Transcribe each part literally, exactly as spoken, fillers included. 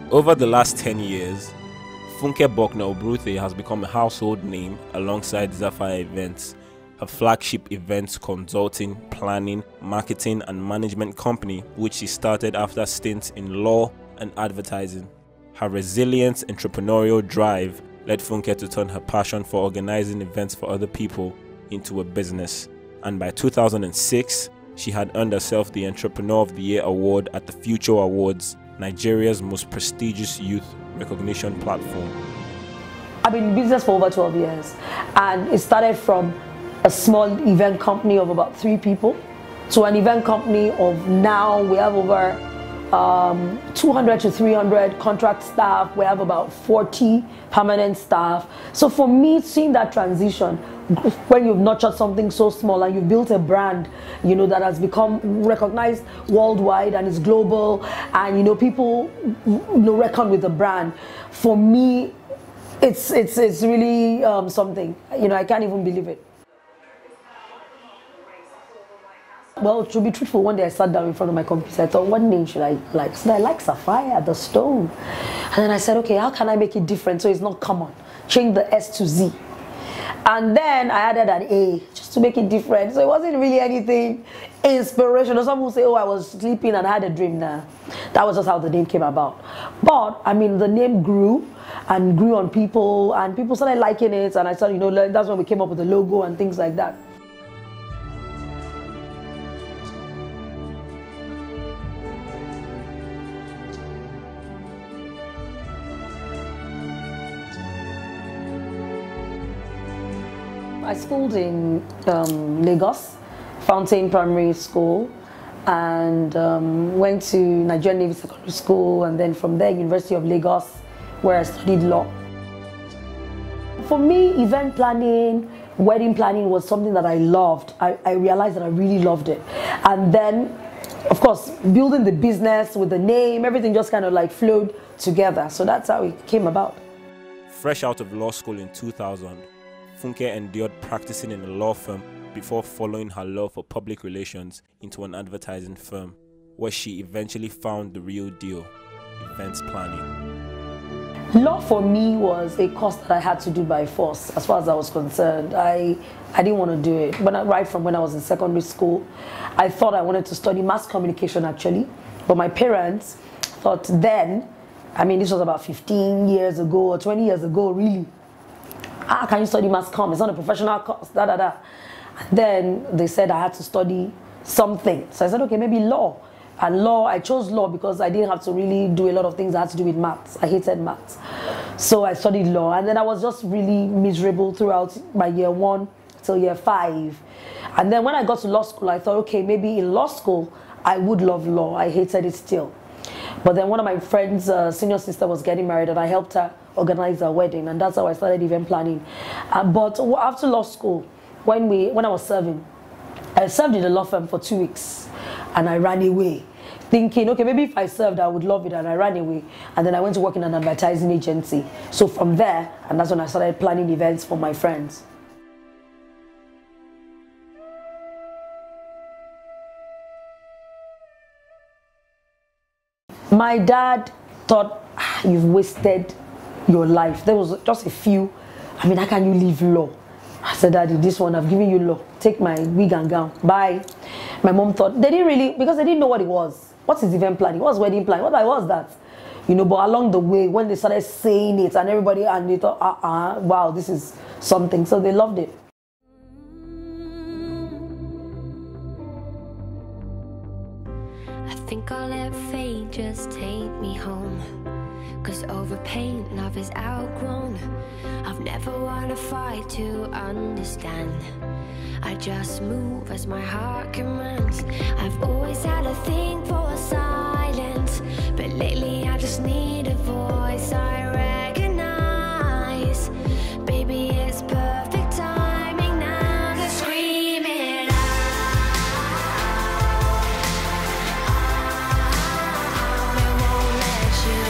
Over the last ten years, Funke Bucknor has become a household name alongside Zapphire Events, her flagship events consulting, planning, marketing and management company, which she started after stints in law and advertising. Her resilient entrepreneurial drive led Funke to turn her passion for organizing events for other people into a business, and by two thousand six, she had earned herself the Entrepreneur of the Year award at the Future Awards, Nigeria's most prestigious youth recognition platform. I've been in business for over twelve years, and it started from a small event company of about three people to an event company of now we have over um, two hundred to three hundred contract staff. We have about forty permanent staff. So for me, seeing that transition, when you've nurtured something so small and you built a brand, you know, that has become recognized worldwide and is global, and you know, people you know reckon with the brand. For me, it's it's it's really um, something. You know, I can't even believe it. Well, to be truthful, one day I sat down in front of my computer. I thought, what name should I like? So I like Sapphire, the stone. And then I said, okay, how can I make it different so it's not common? Change the S to Z. And then I added an A just to make it different. So it wasn't really anything inspirational. Some will say, oh, I was sleeping and I had a dream. Nah, that was just how the name came about. But I mean, the name grew and grew on people, and people started liking it. And I started, you know, that's when we came up with the logo and things like that. I schooled in um, Lagos, Fountain Primary School, and um, went to Nigerian Navy Secondary School, and then from there, University of Lagos, where I studied law. For me, event planning, wedding planning was something that I loved. I, I realized that I really loved it. And then, of course, building the business with the name, everything just kind of like flowed together. So that's how it came about. Fresh out of law school in two thousand, Funke endured practicing in a law firm before following her love for public relations into an advertising firm, where she eventually found the real deal, events planning. Law for me was a course that I had to do by force, as far as I was concerned. I, I didn't want to do it. But right from when I was in secondary school, I thought I wanted to study mass communication actually. But my parents thought then, I mean this was about fifteen years ago or twenty years ago really, how can you study mass comm? It's not a professional course, da da da. And then they said I had to study something. So I said, okay, maybe law. And law, I chose law because I didn't have to really do a lot of things that had to do with maths. I hated maths. So I studied law. And then I was just really miserable throughout my year one till year five. And then when I got to law school, I thought, okay, maybe in law school, I would love law. I hated it still. But then one of my friends' uh, senior sister was getting married, and I helped her organize her wedding, and that's how I started event planning. Uh, but after law school, when we when I was serving, I served in a law firm for two weeks, and I ran away, thinking, okay, maybe if I served, I would love it, and I ran away. And then I went to work in an advertising agency. So from there, and that's when I started planning events for my friends. My dad thought, ah, you've wasted your life. There was just a few. I mean, how can you leave law? I said, Daddy, this one, I've given you law. Take my wig and gown. Bye. My mom thought, they didn't really, because they didn't know what it was. What is event planning? What's wedding planning? What was that? You know, but along the way, when they started saying it, and everybody, and they thought, uh-uh, wow, this is something. So they loved it. I think I'll let fate just take me home, 'cause over pain love is outgrown. I've never wanna fight to understand. I just move as my heart commands. I've always had a thing for silence, but lately I just need a voice I recognize. Baby, it's perfect timing now to scream it out. I won't let you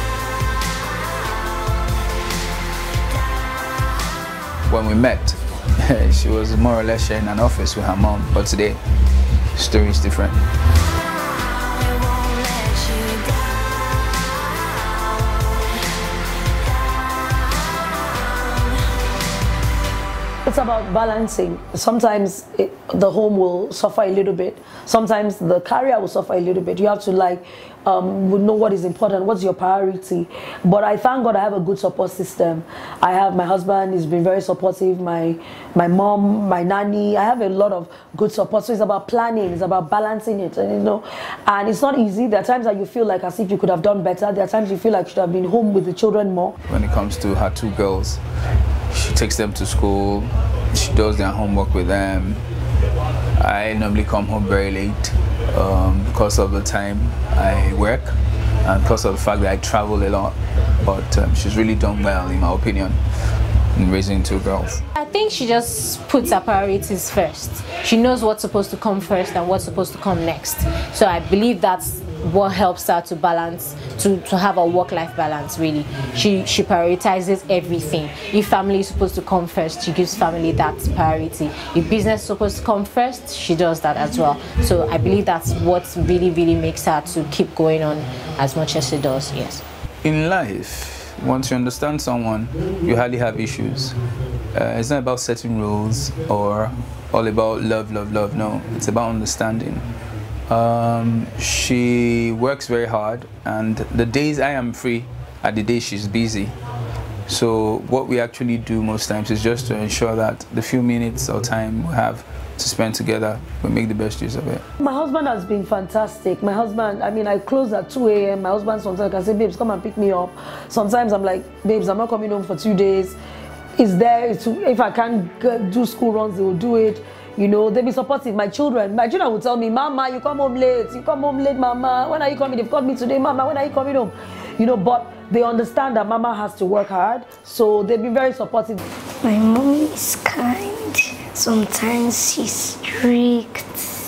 down, down. When we met, she was more or less sharing an office with her mom, but today, the story is different. I won't let you down. It's about balancing. Sometimes it, the home will suffer a little bit. Sometimes the career will suffer a little bit. You have to like um, know what is important, what's your priority. But I thank God I have a good support system. I have my husband, he's been very supportive, my, my mom, my nanny. I have a lot of good support. So it's about planning, it's about balancing it. And, you know, and it's not easy. There are times that you feel like as if you could have done better. There are times you feel like you should have been home with the children more. When it comes to her two girls, she takes them to school, she does their homework with them. I normally come home very late um, because of the time I work and because of the fact that I travel a lot. But um, she's really done well, in my opinion, in raising two girls. I think she just puts her priorities first. She knows what's supposed to come first and what's supposed to come next. So I believe that's what helps her to balance, to, to have a work-life balance, really. She, she prioritizes everything. If family is supposed to come first, she gives family that priority. If business is supposed to come first, she does that as well. So I believe that's what really, really makes her to keep going on as much as she does, yes. In life, once you understand someone, you hardly have issues. Uh, it's not about setting rules or all about love, love, love. No, it's about understanding. Um, she works very hard, and the days I am free are the days she's busy. So what we actually do most times is just to ensure that the few minutes or time we have to spend together, we make the best use of it. My husband has been fantastic. My husband, I mean, I close at two A M My husband sometimes can say, babes, come and pick me up. Sometimes I'm like, babes, I'm not coming home for two days. It's there. It's, if I can't do school runs, they will do it. You know, they be supportive. My children, my children will tell me, Mama, you come home late. You come home late, Mama. When are you coming? They've called me today, Mama. When are you coming home? You know, but they understand that Mama has to work hard. So they've been very supportive. My mom is kind. Sometimes she's strict.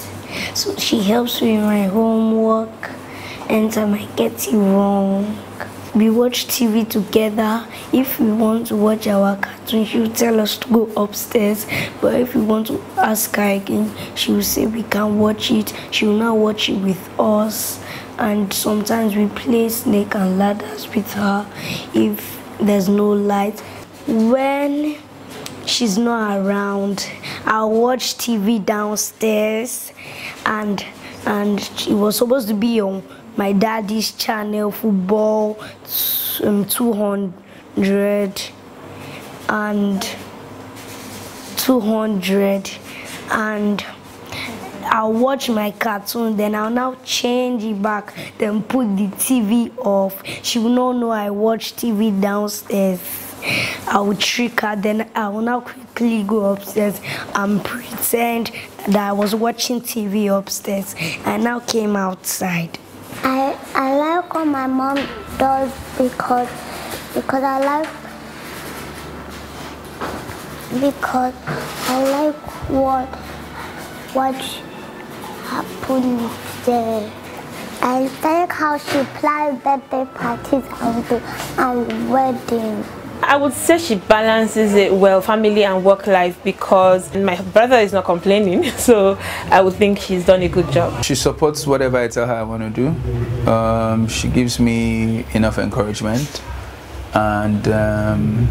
So she helps me with my homework. Anytime I get it wrong. We watch T V together. If we want to watch our cartoon, she will tell us to go upstairs. But if we want to ask her again, she will say we can watch it. She will not watch it with us. And sometimes we play snake and ladders with her if there's no light. When she's not around, I'll watch T V downstairs, and and it was supposed to be on my daddy's channel, football, um, two hundred and two hundred, and I'll watch my cartoon, then I'll now change it back, then put the T V off. She will not know I watch T V downstairs. I will trick her, then I will now quickly go upstairs and pretend that I was watching T V upstairs. I now came outside. I, I like what my mom does because because I like because I like what what happened there. I like how she planned birthday parties and the and wedding. I would say she balances it well, family and work life, because my brother is not complaining, so I would think she's done a good job. She supports whatever I tell her I want to do. Um, she gives me enough encouragement, and um,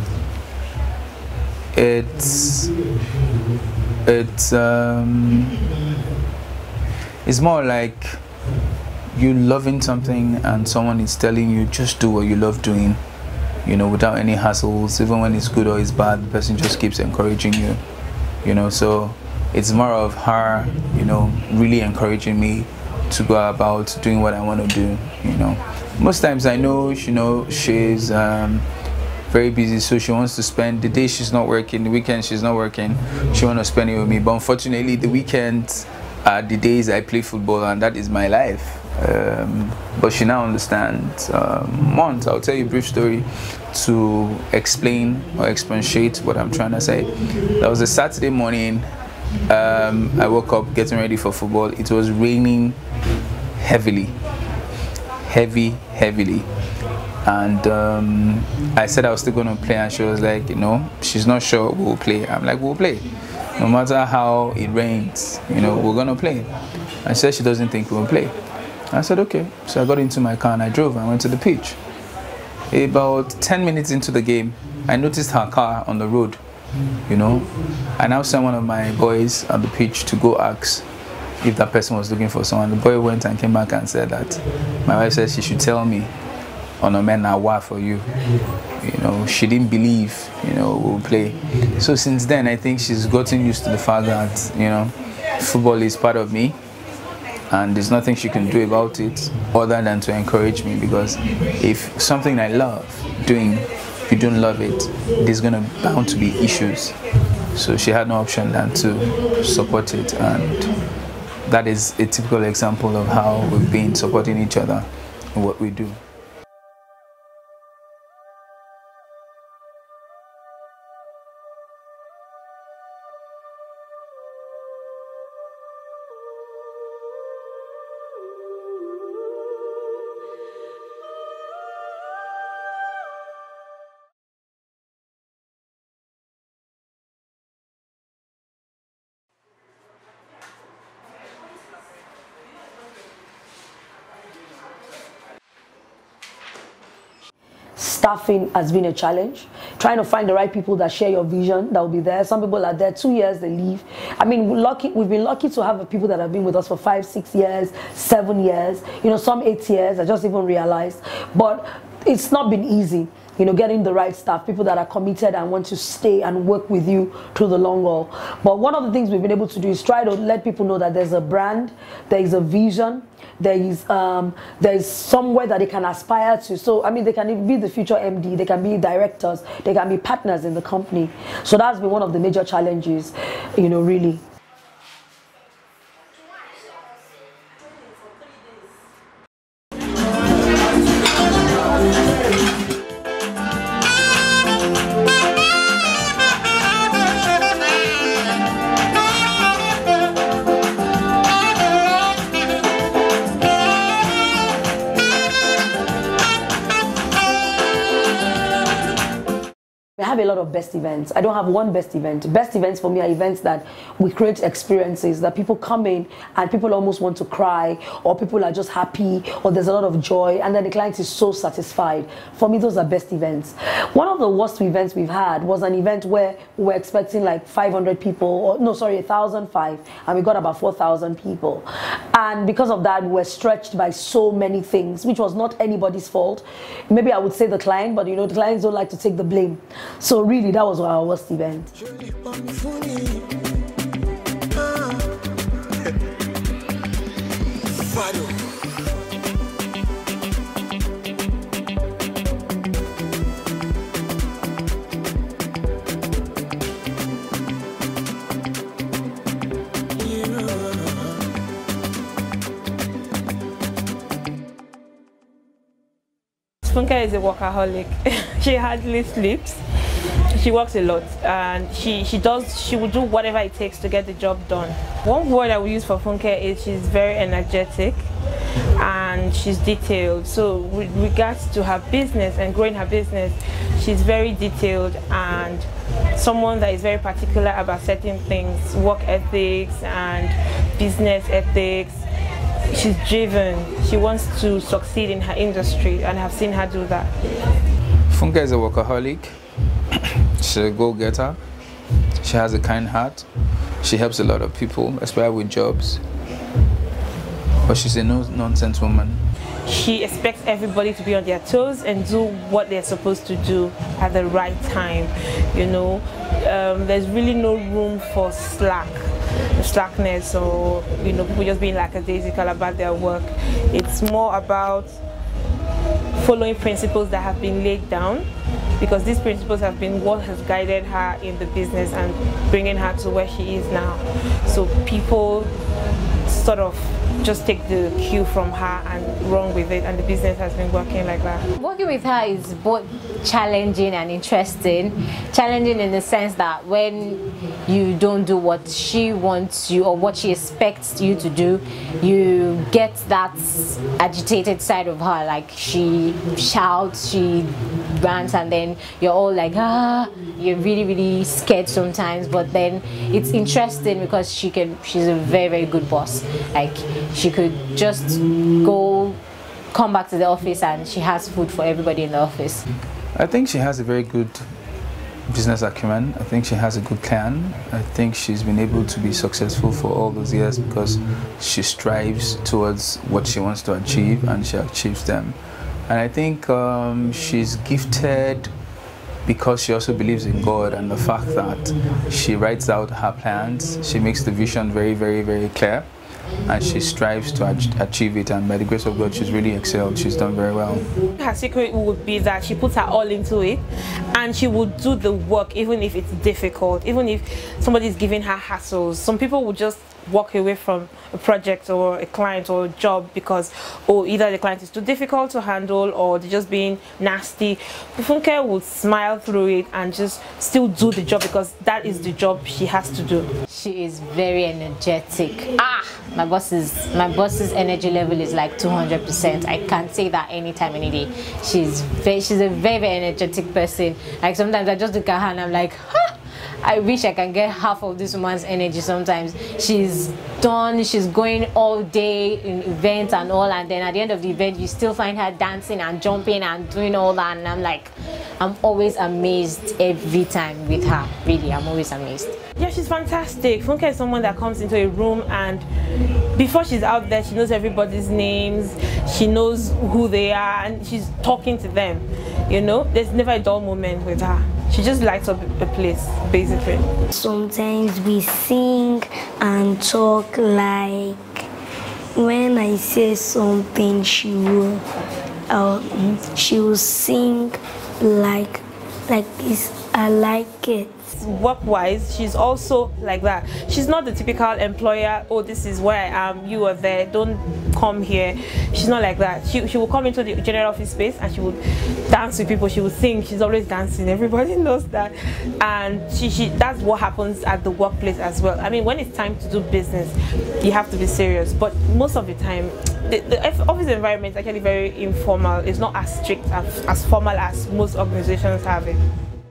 it's it's um, it's more like you loving something and someone is telling you just do what you love doing. You know, without any hassles. Even when it's good or it's bad, the person just keeps encouraging you, you know. So it's more of her, you know, really encouraging me to go about doing what I want to do, you know. Most times I know, you know, she's um, very busy, so she wants to spend the day she's not working, the weekend she's not working, she wants to spend it with me. But unfortunately, the weekends are the days I play football, and that is my life. Um, but she now understands. Um, once, I'll tell you a brief story to explain or expatiate what I'm trying to say. That was a Saturday morning. Um, I woke up getting ready for football. It was raining heavily, heavy, heavily. And um, I said I was still going to play, and she was like, you know, she's not sure we'll play. I'm like, we'll play. No matter how it rains, you know, we're going to play. And she said she doesn't think we'll play. I said, okay. So I got into my car and I drove. I went to the pitch. About ten minutes into the game, I noticed her car on the road you know. I now sent one of my boys on the pitch to go ask if that person was looking for someone. The boy went and came back and said that my wife said she should tell me on a man now for you. You know, she didn't believe, you know, we'll play. So since then, I think she's gotten used to the fact that, you know, football is part of me, and there's nothing she can do about it other than to encourage me, because if something I love doing, you don't love it, there's gonna bound to be issues. So she had no option than to support it, and that is a typical example of how we've been supporting each other in what we do. Staffing has been a challenge. Trying to find the right people that share your vision, that will be there. Some people are there two years, they leave. I mean, we're lucky, we've been lucky to have people that have been with us for five, six years, seven years, you know, some eight years, I just even realized. But it's not been easy, you know, getting the right staff, people that are committed and want to stay and work with you through the long haul. But one of the things we've been able to do is try to let people know that there's a brand, there is a vision, there is um, there is somewhere that they can aspire to. So I mean, they can be the future M D, they can be directors, they can be partners in the company. So that's been one of the major challenges, you know, really. I have a lot of best events. I don't have one best event. Best events for me are events that we create experiences that people come in and people almost want to cry, or people are just happy, or there's a lot of joy, and then the client is so satisfied. For me, those are best events. One of the worst events we've had was an event where we were expecting like five hundred people, or no, sorry, one thousand five, and we got about four thousand people. And because of that, we were stretched by so many things, which was not anybody's fault. Maybe I would say the client, but you know, the clients don't like to take the blame. So really, that was our worst event. Funke is a workaholic. She hardly sleeps. She works a lot, and she she does she will do whatever it takes to get the job done. One word I will use for Funke is she's very energetic and she's detailed. So with regards to her business and growing her business, she's very detailed and someone that is very particular about certain things, work ethics and business ethics. She's driven. She wants to succeed in her industry, and I've seen her do that. Funke is a workaholic. She's a go-getter. She has a kind heart. She helps a lot of people, especially with jobs. But she's a no-nonsense woman. She expects everybody to be on their toes and do what they're supposed to do at the right time. You know, um, there's really no room for slack, slackness, or you know, people just being lackadaisical about their work. It's more about following principles that have been laid down, because these principles have been what has guided her in the business and bringing her to where she is now. So people sort of just take the cue from her and run with it, and the business has been working like that. Working with her is both challenging and interesting. Challenging in the sense that when you don't do what she wants you or what she expects you to do, you get that agitated side of her, like she shouts, she rants, and then you're all like, ah, you're really really scared sometimes. But then it's interesting because she can she's a very very good boss. Like, she could just go, come back to the office and she has food for everybody in the office. I think she has a very good business acumen. I think she has a good plan. I think she's been able to be successful for all those years because she strives towards what she wants to achieve and she achieves them. And I think um, she's gifted because she also believes in God and the fact that she writes out her plans, she makes the vision very, very, very clear, and she strives to achieve it, and by the grace of God she's really excelled. She's done very well. Her secret would be that she puts her all into it and she would do the work even if it's difficult, even if somebody's giving her hassles. Some people would just walk away from a project or a client or a job because oh, either the client is too difficult to handle or they're just being nasty. Funke would smile through it and just still do the job because that is the job she has to do. She is very energetic. Ah, my boss's my boss's energy level is like two hundred percent. I can't say that anytime, any day. She's very, she's a very, very energetic person. Like sometimes I just look at her and I'm like, huh? I wish I can get half of this woman's energy sometimes. She's done, she's going all day in events and all, and then at the end of the event you still find her dancing and jumping and doing all that, and I'm like, I'm always amazed every time with her. Really, I'm always amazed. Yeah, she's fantastic. Funke is someone that comes into a room and before she's out there, she knows everybody's names, she knows who they are, and she's talking to them. You know, there's never a dull moment with her. She just lights up a place, basically. Sometimes we sing and talk, like when I say something, she will, uh, she will sing like, like this. I like it. Work-wise, she's also like that. She's not the typical employer, oh, this is where I am, you are there, don't come here. She's not like that. She, she will come into the general office space and she would dance with people, she would sing, she's always dancing, everybody knows that. And she, she that's what happens at the workplace as well. I mean, when it's time to do business, you have to be serious, but most of the time, the, the office environment is actually very informal. It's not as strict, as, as formal as most organizations have it.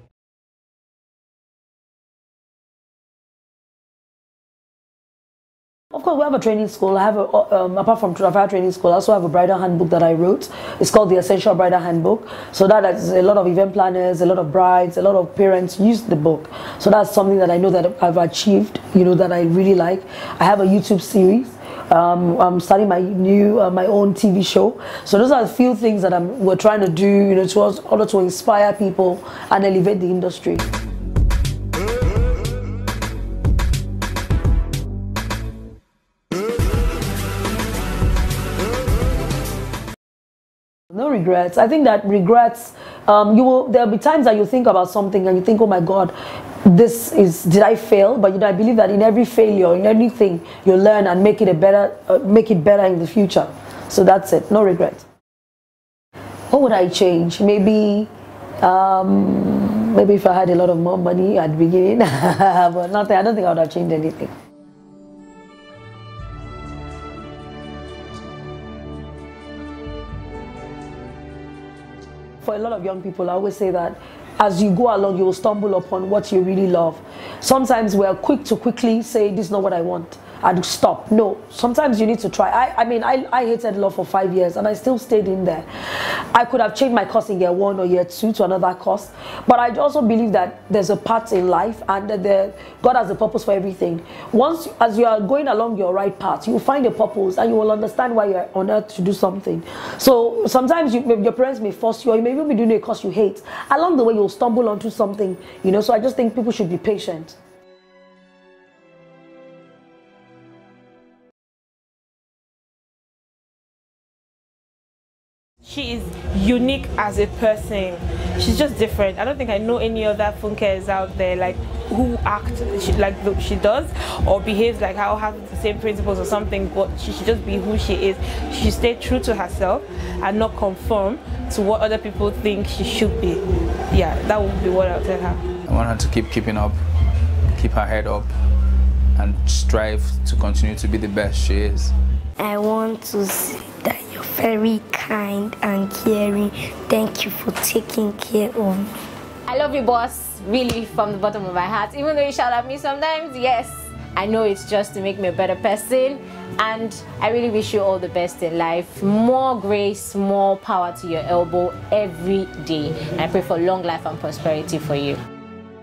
Of course, we have a training school. I have a, um, apart from Zapphire training school, I also have a bridal handbook that I wrote. It's called the Essential Bridal Handbook. So that is a lot of event planners, a lot of brides, a lot of parents use the book. So that's something that I know that I've achieved, you know, that I really like. I have a YouTube series. Um, I'm starting my new, uh, my own T V show. So those are a few things that I'm, we're trying to do, you know, to order to inspire people and elevate the industry. No regrets. I think that regrets, um, you will, there'll be times that you think about something and you think, oh my God, this is, did I fail? But you know, I believe that in every failure, in everything, you learn and make it a better, uh, make it better in the future. So that's it. No regrets. What would I change? Maybe, um, maybe if I had a lot of more money at the beginning, but nothing. I don't think I would have changed anything. For a lot of young people, I always say that as you go along, you will stumble upon what you really love. Sometimes we're quick to quickly say, this is not what I want, and stop. No, sometimes you need to try. I, I mean, I, I hated law for five years and I still stayed in there. I could have changed my course in year one or year two to another course, but I also believe that there's a path in life and that the, God has a purpose for everything. Once, as you are going along your right path, you will find a purpose and you will understand why you're on earth to do something. So sometimes you, your parents may force you, or you may even be doing a course you hate. Along the way, you'll stumble onto something, you know, so I just think people should be patient. She is unique as a person. She's just different. I don't think I know any other Funkes out there like who act she, like she does or behaves like how have the same principles or something, but she should just be who she is. She should stay true to herself and not conform to what other people think she should be. Yeah, that would be what I'll tell her. I want her to keep keeping up, keep her head up, and strive to continue to be the best she is. I want to say that you're very kind and caring. Thank you for taking care of me. I love you, boss, really from the bottom of my heart. Even though you shout at me sometimes, yes, I know it's just to make me a better person. And I really wish you all the best in life. More grace, more power to your elbow every day. And I pray for long life and prosperity for you.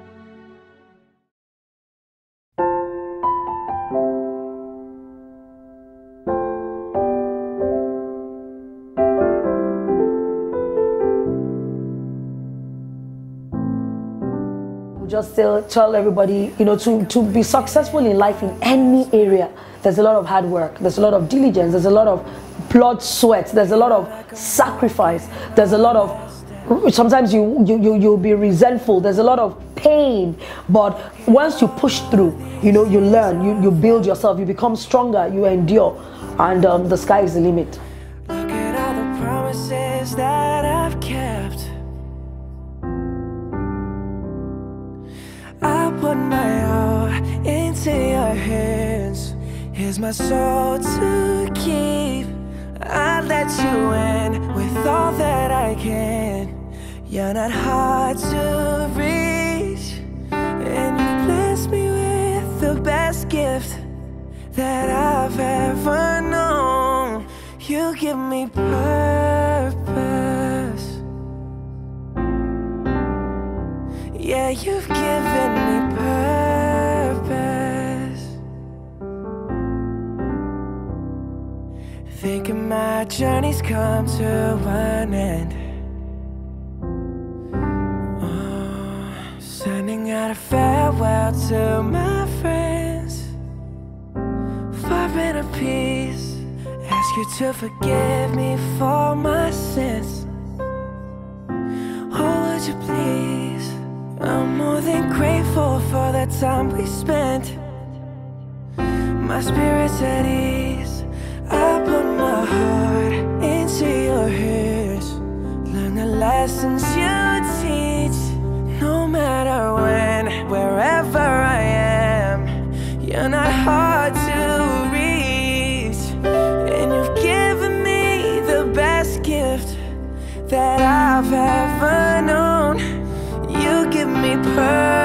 just tell, tell everybody, you know, to, to be successful in life in any area, there's a lot of hard work, there's a lot of diligence, there's a lot of blood, sweat, there's a lot of sacrifice, there's a lot of, sometimes you, you, you, you'll be resentful, there's a lot of pain, but once you push through, you know, you learn, you, you build yourself, you become stronger, you endure, and um, the sky is the limit. Look at all the promises that I've kept. I put my all into your hands. Here's my soul to keep. I let you in with all that I can. You're not hard to reach, and you blessed me with the best gift that I've ever known. You give me purpose. Yeah, you've given me purpose. Thinking my journey's come to an end. Oh, sending out a farewell to my friends. Far better peace. Ask you to forgive me for my sins. Oh, would you please? I'm more than grateful for the time we spent. My spirit's at ease. I put my heart into your hands. Learn the lessons you teach. No matter when, wherever I am, you're not hard to reach. And you've given me the best gift that I've ever known. You give me purpose.